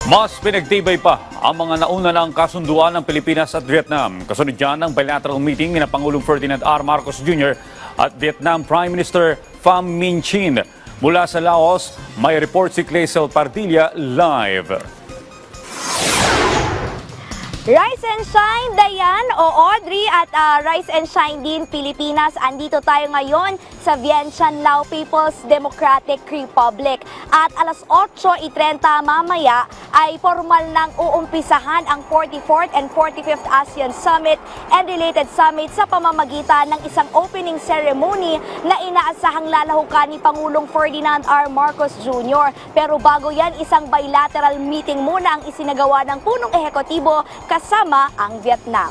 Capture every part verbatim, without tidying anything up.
Mas pinagtibay pa ang mga nauna ng kasunduan ng Pilipinas at Vietnam. Kasunod dyan ng bilateral meeting ni Pangulong Ferdinand R. Marcos Junior at Vietnam Prime Minister Pham Minh Chinh. Mula sa Laos, may report si Clazel Pardilla live. Rise and Shine, Dayan o Audrey at uh, Rise and Shine din Pilipinas. Andito tayo ngayon sa Vientiane Lao People's Democratic Republic. At alas otso trenta mamaya ay formal nang uumpisahan ang forty-fourth and forty-fifth ASEAN Summit and related summit sa pamamagitan ng isang opening ceremony na inaasahang lalahukan ni Pangulong Ferdinand R. Marcos Junior Pero bago yan, isang bilateral meeting muna ang isinagawa ng punong ehekutibo kasama ang Vietnam.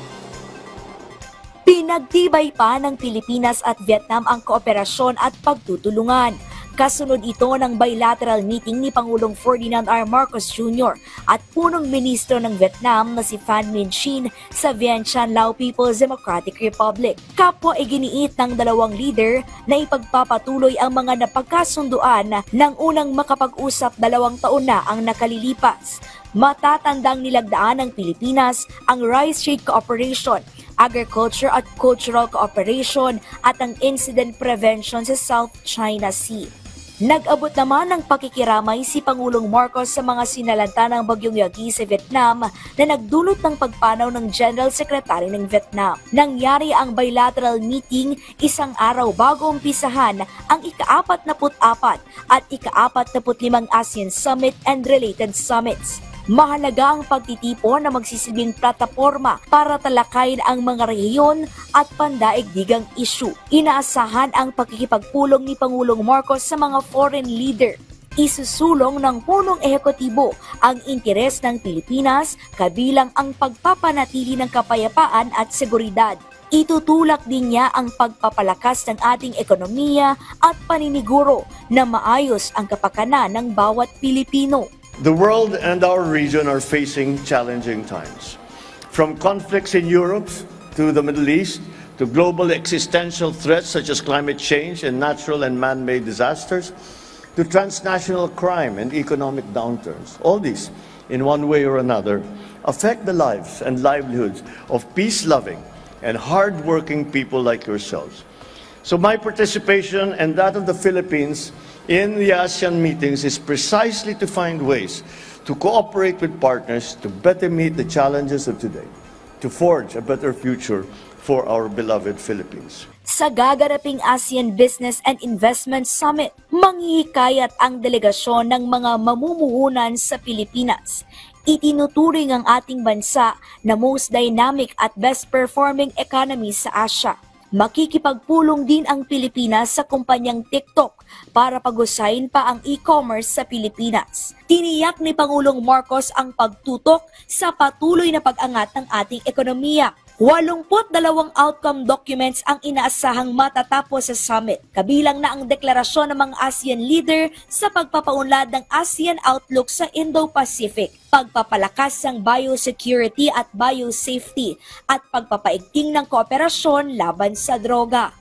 Pinagtibay pa ng Pilipinas at Vietnam ang kooperasyon at pagtutulungan. Kasunod ito ng bilateral meeting ni Pangulong Ferdinand R. Marcos Junior at punong ministro ng Vietnam na si Pham Minh Chinh sa Vientiane Lao People's Democratic Republic. Kapwa iginiit ng dalawang leader na ipagpapatuloy ang mga napagkasunduan ng unang makapag-usap dalawang taon na ang nakalilipas. Matatandang nilagdaan ng Pilipinas ang Rice Trade Cooperation, Agriculture at Cultural Cooperation at ang Incident Prevention sa South China Sea. Nag-abot naman ng pakikiramay si Pangulong Marcos sa mga sinalanta ng Bagyong Yagi sa Vietnam na nagdulot ng pagpanaw ng General Secretary ng Vietnam. Nangyari ang bilateral meeting isang araw bago umpisahan ang ika-apat na put-apat at ika-apat na put-limang ASEAN Summit and related summits. Mahalaga ang pagtitipon na magsisilbing plataporma para talakayin ang mga rehiyon at pandaigdigang issue. Inaasahan ang pagkikipagpulong ni Pangulong Marcos sa mga foreign leader. Isusulong ng punong ehekutibo ang interes ng Pilipinas kabilang ang pagpapanatili ng kapayapaan at seguridad. Itutulak din niya ang pagpapalakas ng ating ekonomiya at paniniguro na maayos ang kapakanan ng bawat Pilipino. The world and our region are facing challenging times. From conflicts in Europe to the Middle East to global existential threats such as climate change and natural and man-made disasters to transnational crime and economic downturns. All these, in one way or another, affect the lives and livelihoods of peace-loving and hard-working people like yourselves. So my participation and that of the Philippines in the ASEAN meetings is precisely to find ways to cooperate with partners to better meet the challenges of today, to forge a better future for our beloved Philippines. Sa gaganaping ASEAN Business and Investment Summit, manghihikayat ang delegasyon ng mga mamumuhunan sa Pilipinas. Itinuturing ang ating bansa na most dynamic at best performing economy sa Asia. Makikipagpulong din ang Pilipinas sa kumpanyang TikTok para pag-usayin pa ang e-commerce sa Pilipinas. Tiniyak ni Pangulong Marcos ang pagtutok sa patuloy na pag-angat ng ating ekonomiya. Walumput dalawang outcome documents ang inaasahang matatapos sa summit. Kabilang na ang deklarasyon ng mga ASEAN leader sa pagpapaunlad ng ASEAN Outlook sa Indo-Pacific, pagpapalakas ng biosecurity at biosafety, at pagpapaigting ng kooperasyon laban sa droga.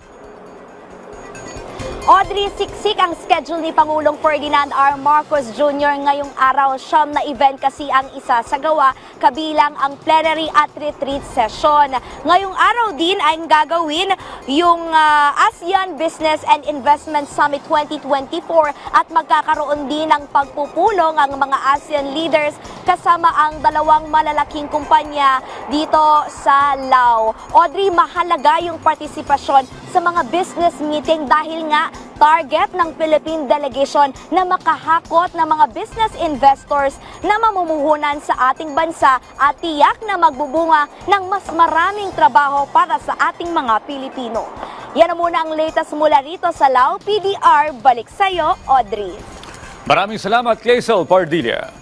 Audrey, siksik ang schedule ni Pangulong Ferdinand R. Marcos Junior ngayong araw. Siyam na event kasi ang isasagawa, kabilang ang plenary at retreat session. Ngayong araw din ay gagawin yung uh, ASEAN Business and Investment Summit twenty twenty-four at magkakaroon din ng pagpupulong ang mga ASEAN leaders kasama ang dalawang malalaking kumpanya dito sa Lao. Audrey, mahalaga yung partisipasyon sa mga business meeting dahil nga target ng Philippine delegation na makahakot ng mga business investors na mamumuhunan sa ating bansa at tiyak na magbubunga ng mas maraming trabaho para sa ating mga Pilipino. Yan na muna ang latest mula rito sa Lao P D R. Balik sa'yo, Audrey. Maraming salamat, Clazel Pardilla.